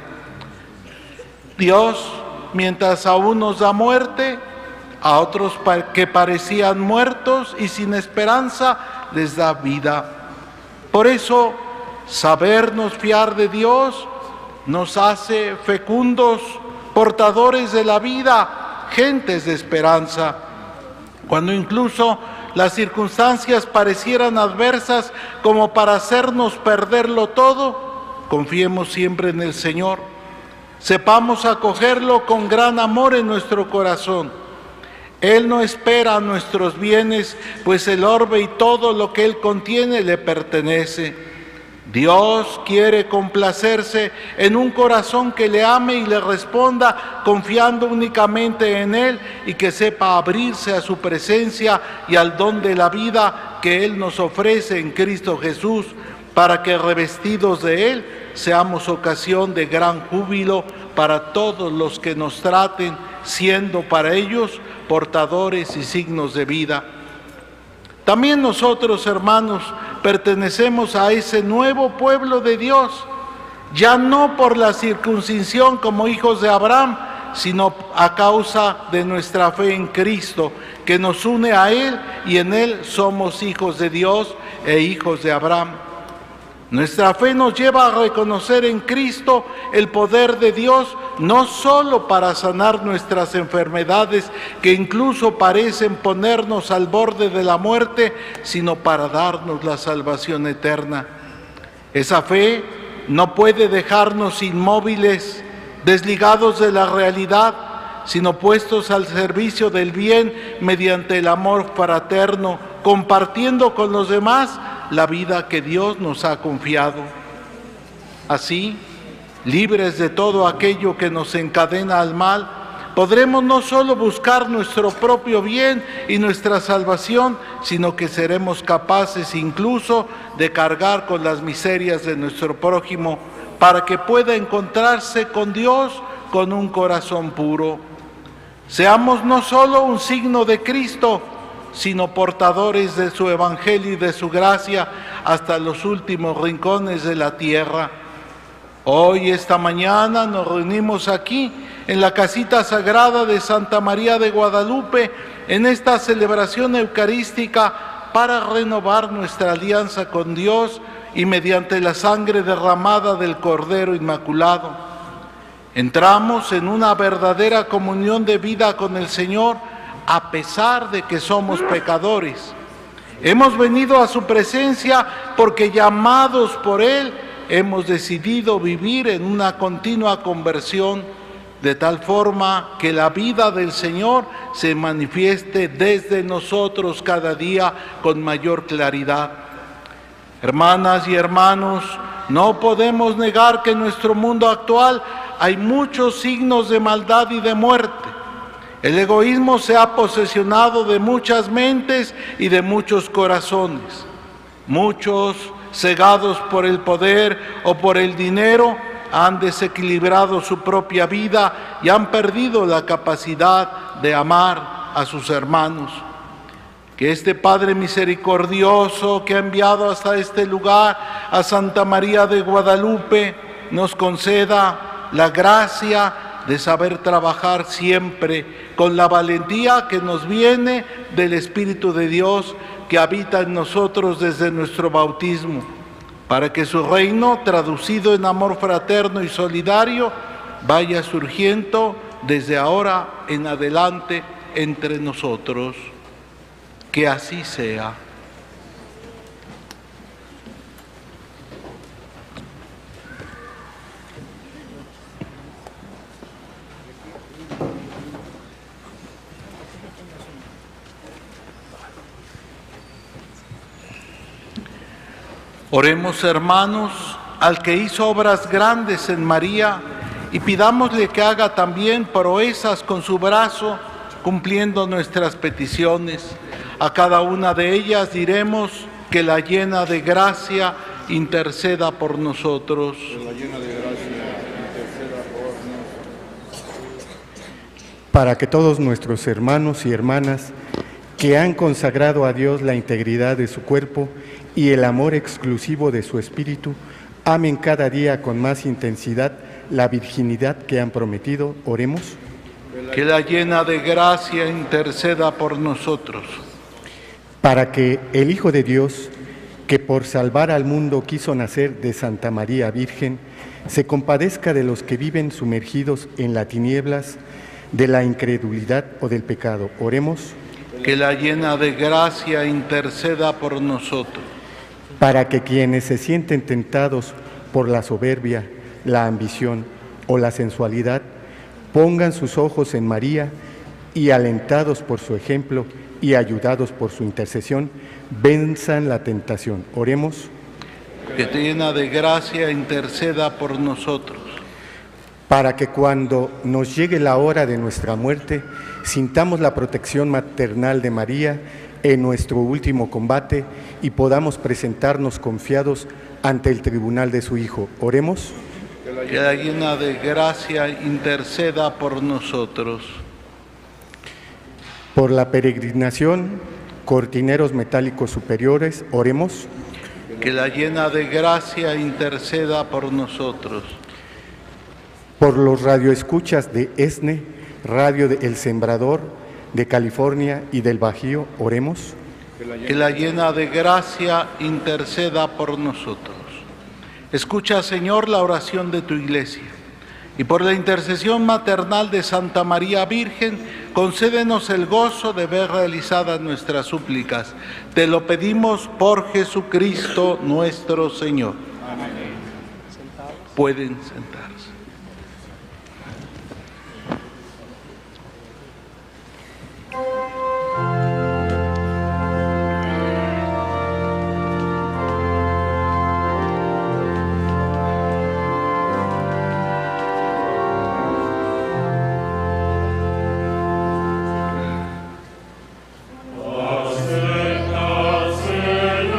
Dios, mientras a unos da muerte, a otros que parecían muertos y sin esperanza, les da vida. Por eso, sabernos fiar de Dios nos hace fecundos, portadores de la vida, gentes de esperanza. Cuando incluso las circunstancias parecieran adversas como para hacernos perderlo todo, confiemos siempre en el Señor. Sepamos acogerlo con gran amor en nuestro corazón. Él no espera nuestros bienes, pues el orbe y todo lo que Él contiene le pertenece. Dios quiere complacerse en un corazón que le ame y le responda confiando únicamente en Él y que sepa abrirse a su presencia y al don de la vida que Él nos ofrece en Cristo Jesús, para que revestidos de Él seamos ocasión de gran júbilo para todos los que nos traten, siendo para ellos portadores y signos de vida. También nosotros, hermanos, pertenecemos a ese nuevo pueblo de Dios, ya no por la circuncisión como hijos de Abraham, sino a causa de nuestra fe en Cristo, que nos une a Él y en Él somos hijos de Dios e hijos de Abraham. Nuestra fe nos lleva a reconocer en Cristo el poder de Dios, no solo para sanar nuestras enfermedades, que incluso parecen ponernos al borde de la muerte, sino para darnos la salvación eterna. Esa fe no puede dejarnos inmóviles, desligados de la realidad, sino puestos al servicio del bien mediante el amor fraterno, compartiendo con los demás la vida que Dios nos ha confiado. Así, libres de todo aquello que nos encadena al mal, podremos no solo buscar nuestro propio bien y nuestra salvación, sino que seremos capaces incluso de cargar con las miserias de nuestro prójimo para que pueda encontrarse con Dios con un corazón puro. Seamos no solo un signo de Cristo, sino portadores de su evangelio y de su gracia, hasta los últimos rincones de la tierra. Hoy, esta mañana, nos reunimos aquí, en la casita sagrada de Santa María de Guadalupe, en esta celebración eucarística para renovar nuestra alianza con Dios y mediante la sangre derramada del Cordero Inmaculado. Entramos en una verdadera comunión de vida con el Señor a pesar de que somos pecadores. Hemos venido a su presencia porque, llamados por Él, hemos decidido vivir en una continua conversión, de tal forma que la vida del Señor se manifieste desde nosotros cada día con mayor claridad. Hermanas y hermanos, no podemos negar que en nuestro mundo actual hay muchos signos de maldad y de muerte. El egoísmo se ha posesionado de muchas mentes y de muchos corazones. Muchos, cegados por el poder o por el dinero, han desequilibrado su propia vida y han perdido la capacidad de amar a sus hermanos. Que este Padre misericordioso que ha enviado hasta este lugar a Santa María de Guadalupe nos conceda la gracia de saber trabajar siempre con la valentía que nos viene del Espíritu de Dios que habita en nosotros desde nuestro bautismo, para que su reino, traducido en amor fraterno y solidario, vaya surgiendo desde ahora en adelante entre nosotros. Que así sea. Oremos, hermanos, al que hizo obras grandes en María y pidámosle que haga también proezas con su brazo, cumpliendo nuestras peticiones. A cada una de ellas diremos que la llena de gracia interceda por nosotros. Que la llena de gracia interceda por nosotros. Para que todos nuestros hermanos y hermanas que han consagrado a Dios la integridad de su cuerpo y el amor exclusivo de su espíritu, amen cada día con más intensidad la virginidad que han prometido. Oremos. Que la llena de gracia interceda por nosotros. Para que el Hijo de Dios, que por salvar al mundo quiso nacer de Santa María Virgen, se compadezca de los que viven sumergidos en las tinieblas de la incredulidad o del pecado. Oremos. Que la llena de gracia interceda por nosotros. Para que quienes se sienten tentados por la soberbia, la ambición o la sensualidad, pongan sus ojos en María y, alentados por su ejemplo y ayudados por su intercesión, venzan la tentación. Oremos. Que llena de gracia interceda por nosotros. Para que cuando nos llegue la hora de nuestra muerte, sintamos la protección maternal de María en nuestro último combate y podamos presentarnos confiados ante el tribunal de su Hijo. Oremos. Que la llena de gracia interceda por nosotros. Por la peregrinación, cortineros metálicos superiores, oremos. Que la llena de gracia interceda por nosotros. Por los radioescuchas de ESNE, Radio de El Sembrador, de California y del Bajío, oremos. Que la llena de gracia interceda por nosotros. Escucha, Señor, la oración de tu Iglesia, y por la intercesión maternal de Santa María Virgen, concédenos el gozo de ver realizadas nuestras súplicas. Te lo pedimos por Jesucristo nuestro Señor. Amén. Pueden sentarse.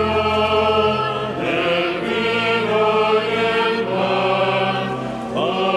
Oh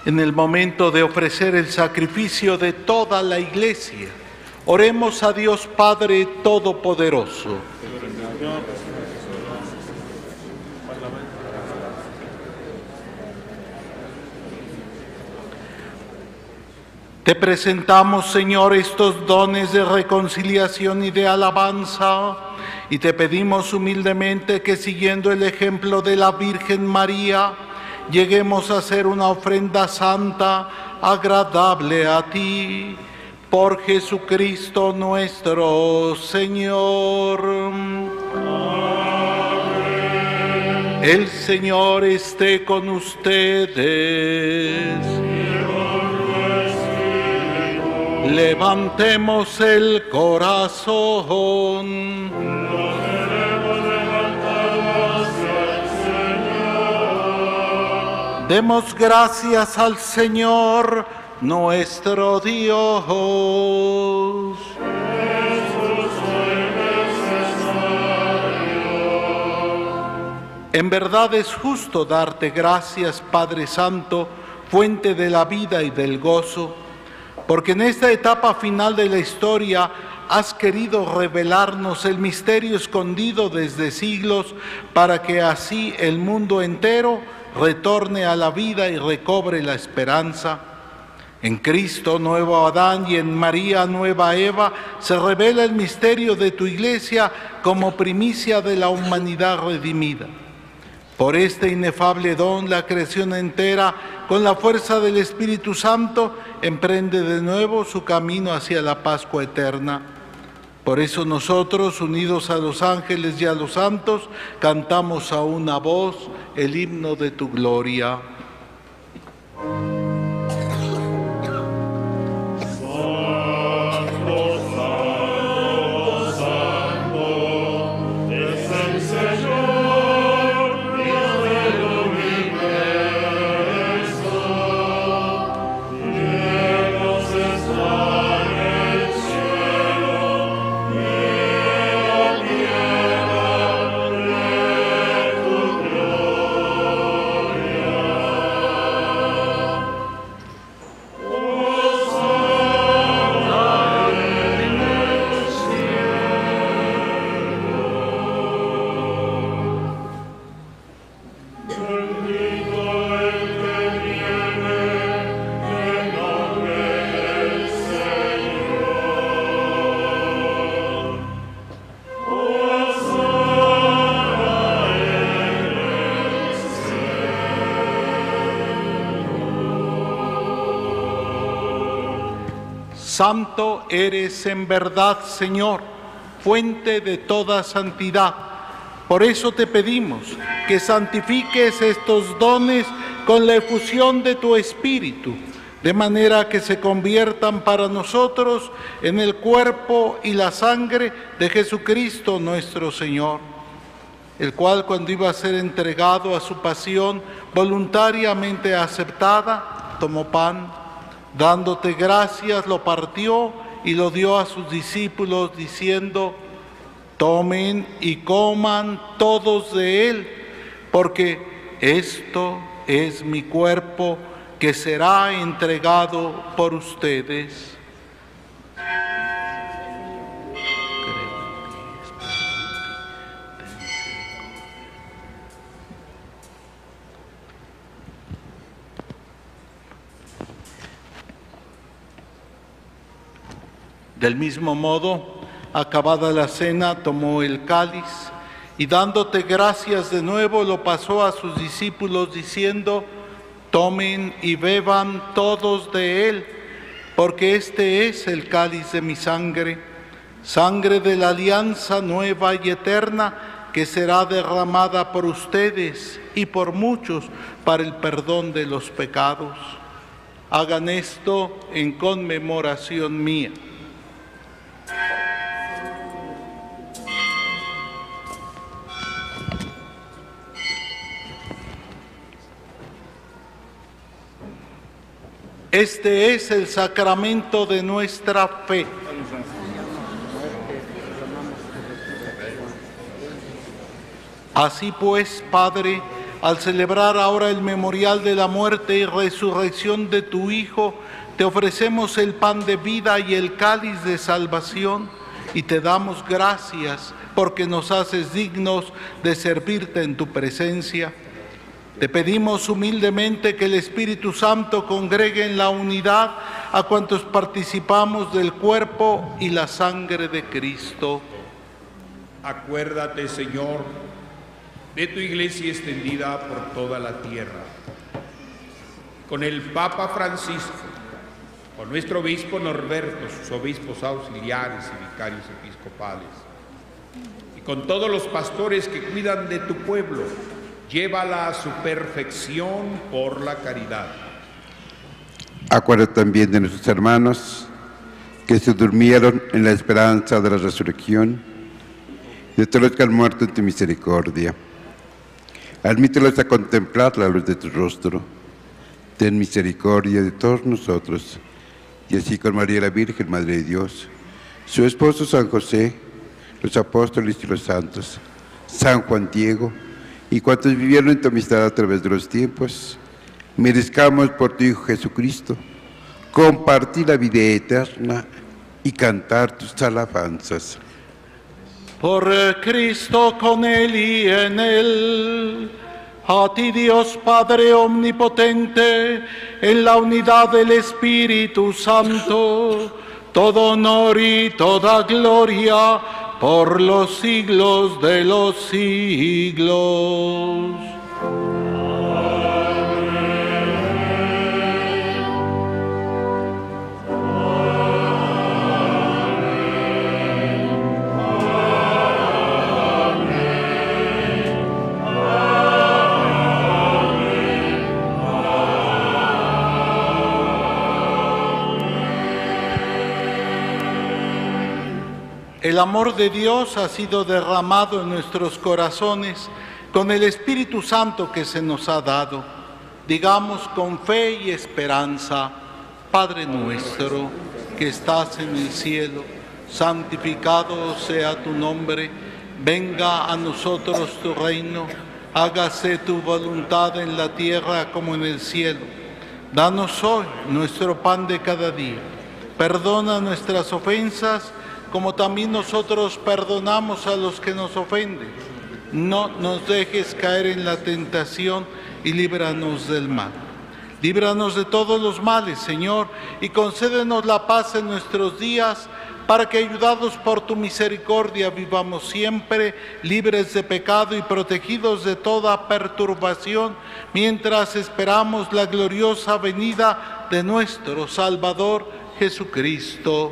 En el momento de ofrecer el sacrificio de toda la Iglesia, oremos a Dios Padre Todopoderoso. Te presentamos, Señor, estos dones de reconciliación y de alabanza, y te pedimos humildemente que, siguiendo el ejemplo de la Virgen María, lleguemos a hacer una ofrenda santa, agradable a ti, por Jesucristo nuestro Señor. Amén. El Señor esté con ustedes. Levantemos el corazón. Demos gracias al Señor, nuestro Dios. En verdad es justo darte gracias, Padre Santo, fuente de la vida y del gozo, porque en esta etapa final de la historia has querido revelarnos el misterio escondido desde siglos, para que así el mundo entero retorne a la vida y recobre la esperanza. En Cristo, nuevo Adán, y en María, nueva Eva, se revela el misterio de tu Iglesia como primicia de la humanidad redimida. Por este inefable don, la creación entera, con la fuerza del Espíritu Santo, emprende de nuevo su camino hacia la Pascua eterna. Por eso nosotros, unidos a los ángeles y a los santos, cantamos a una voz el himno de tu gloria. Santo eres en verdad, Señor, fuente de toda santidad. Por eso te pedimos que santifiques estos dones con la efusión de tu Espíritu, de manera que se conviertan para nosotros en el cuerpo y la sangre de Jesucristo nuestro Señor, el cual, cuando iba a ser entregado a su pasión voluntariamente aceptada, tomó pan, dándote gracias, lo partió y lo dio a sus discípulos, diciendo: tomen y coman todos de él, porque esto es mi cuerpo que será entregado por ustedes. Del mismo modo, acabada la cena, tomó el cáliz y, dándote gracias de nuevo, lo pasó a sus discípulos diciendo: tomen y beban todos de él, porque este es el cáliz de mi sangre, sangre de la alianza nueva y eterna, que será derramada por ustedes y por muchos para el perdón de los pecados. Hagan esto en conmemoración mía. Este es el sacramento de nuestra fe. Así pues, Padre, al celebrar ahora el memorial de la muerte y resurrección de tu Hijo, te ofrecemos el pan de vida y el cáliz de salvación y te damos gracias porque nos haces dignos de servirte en tu presencia. Te pedimos humildemente que el Espíritu Santo congregue en la unidad a cuantos participamos del cuerpo y la sangre de Cristo. Acuérdate, Señor, de tu iglesia extendida por toda la tierra, con el Papa Francisco, con nuestro obispo Norberto, sus obispos auxiliares y vicarios episcopales, y con todos los pastores que cuidan de tu pueblo, llévala a su perfección por la caridad. Acuérdate también de nuestros hermanos que se durmieron en la esperanza de la resurrección, de todos los que han muerto en tu misericordia. Admítelos a contemplar la luz de tu rostro. Ten misericordia de todos nosotros, y así con María la Virgen, Madre de Dios, su esposo San José, los apóstoles y los santos, San Juan Diego, y cuantos vivieron en tu amistad a través de los tiempos, merezcamos por tu Hijo Jesucristo compartir la vida eterna y cantar tus alabanzas. Por Cristo, con Él y en Él, a ti Dios Padre Omnipotente, en la unidad del Espíritu Santo, todo honor y toda gloria por los siglos de los siglos. El amor de Dios ha sido derramado en nuestros corazones con el Espíritu Santo que se nos ha dado. Digamos con fe y esperanza: Padre nuestro que estás en el cielo, santificado sea tu nombre, venga a nosotros tu reino, hágase tu voluntad en la tierra como en el cielo. Danos hoy nuestro pan de cada día, perdona nuestras ofensas, como también nosotros perdonamos a los que nos ofenden. No nos dejes caer en la tentación y líbranos del mal. Líbranos de todos los males, Señor, y concédenos la paz en nuestros días, para que, ayudados por tu misericordia, vivamos siempre libres de pecado y protegidos de toda perturbación, mientras esperamos la gloriosa venida de nuestro Salvador Jesucristo.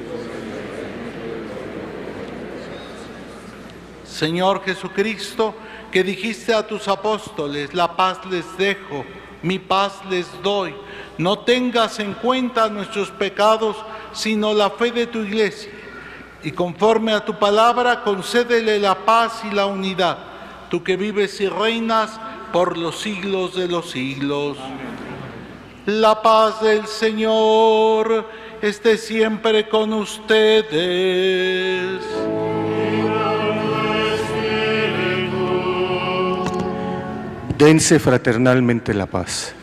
Señor Jesucristo, que dijiste a tus apóstoles: la paz les dejo, mi paz les doy. No tengas en cuenta nuestros pecados, sino la fe de tu iglesia. Y conforme a tu palabra, concédele la paz y la unidad, tú que vives y reinas por los siglos de los siglos. La paz del Señor esté siempre con ustedes. Dense fraternalmente la paz.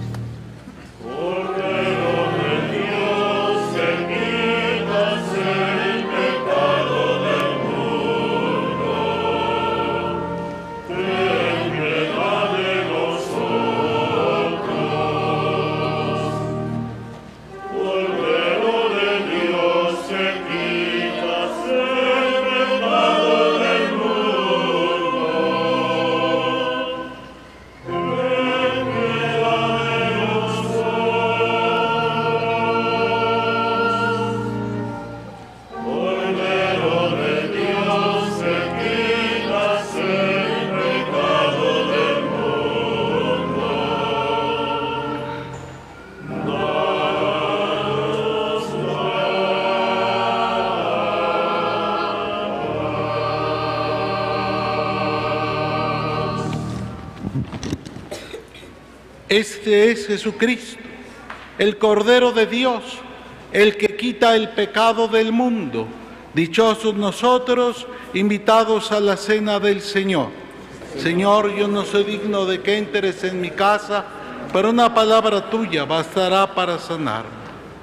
Cordero de Dios, que quitas el Este es Jesucristo, el Cordero de Dios, el que quita el pecado del mundo. Dichosos nosotros, invitados a la cena del Señor. Señor, yo no soy digno de que entres en mi casa, pero una palabra tuya bastará para sanarme.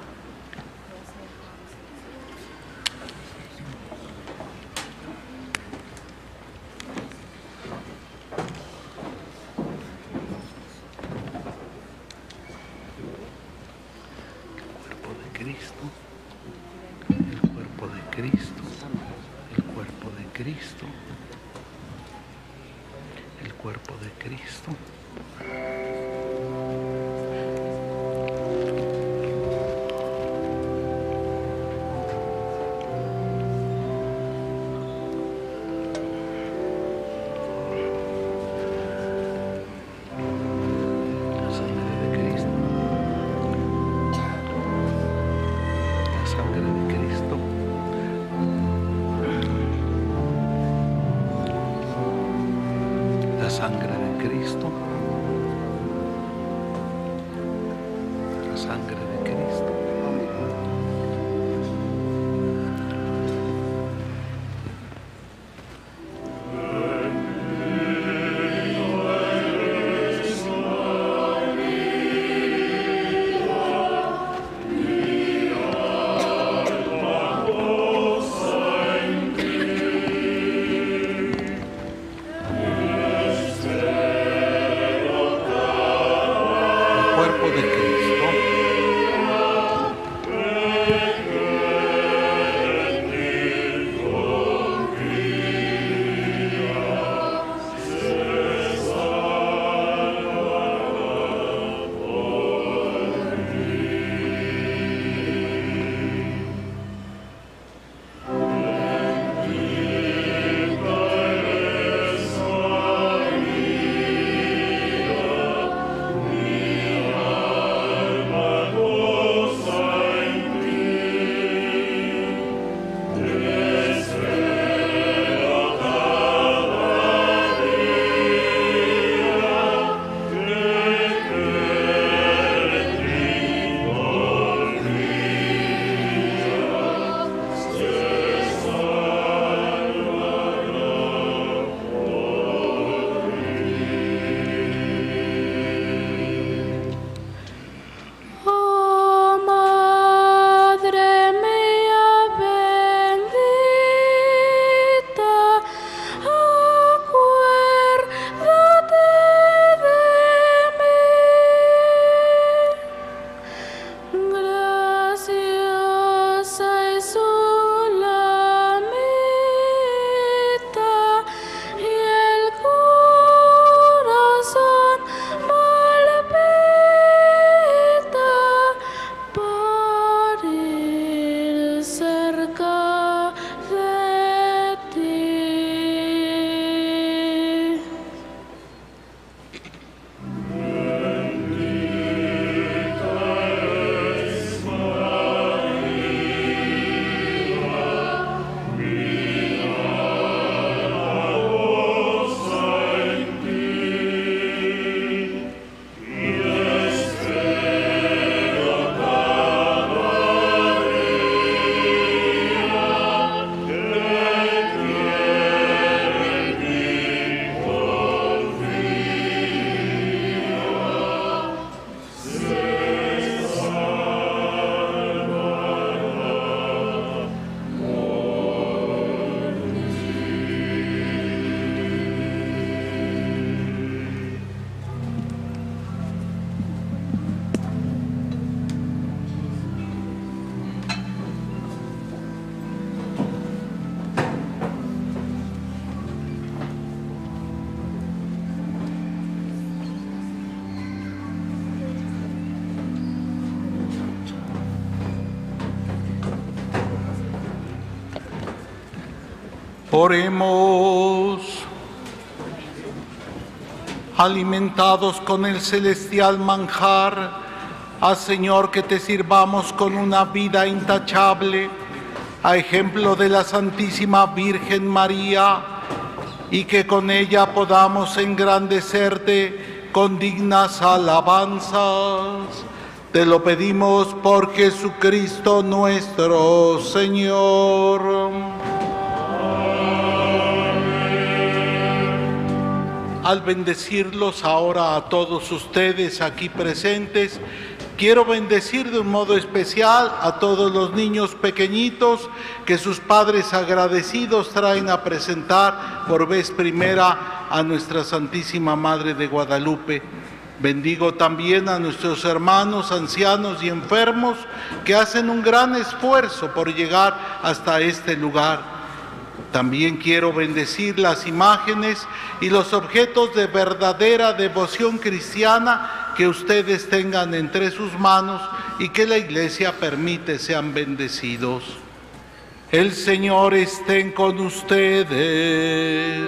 Cristo, el cuerpo de Cristo. La sangre de Cristo. La sangre de Cristo. La sangre de Cristo, la sangre de Cristo. Oremos. Alimentados con el celestial manjar, haz, Señor, que te sirvamos con una vida intachable, a ejemplo de la Santísima Virgen María, y que con ella podamos engrandecerte con dignas alabanzas. Te lo pedimos por Jesucristo nuestro Señor. Al bendecirlos ahora a todos ustedes aquí presentes, quiero bendecir de un modo especial a todos los niños pequeñitos que sus padres agradecidos traen a presentar por vez primera a nuestra Santísima Madre de Guadalupe. Bendigo también a nuestros hermanos ancianos y enfermos que hacen un gran esfuerzo por llegar hasta este lugar. También quiero bendecir las imágenes y los objetos de verdadera devoción cristiana que ustedes tengan entre sus manos y que la Iglesia permite sean bendecidos. El Señor esté con ustedes.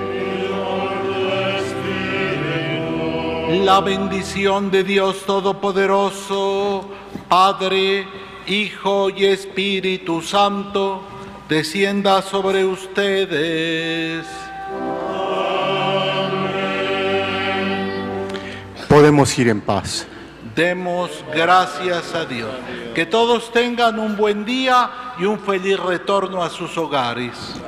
La bendición de Dios Todopoderoso, Padre, Hijo y Espíritu Santo, descienda sobre ustedes. Podemos ir en paz. Demos gracias a Dios. Que todos tengan un buen día y un feliz retorno a sus hogares.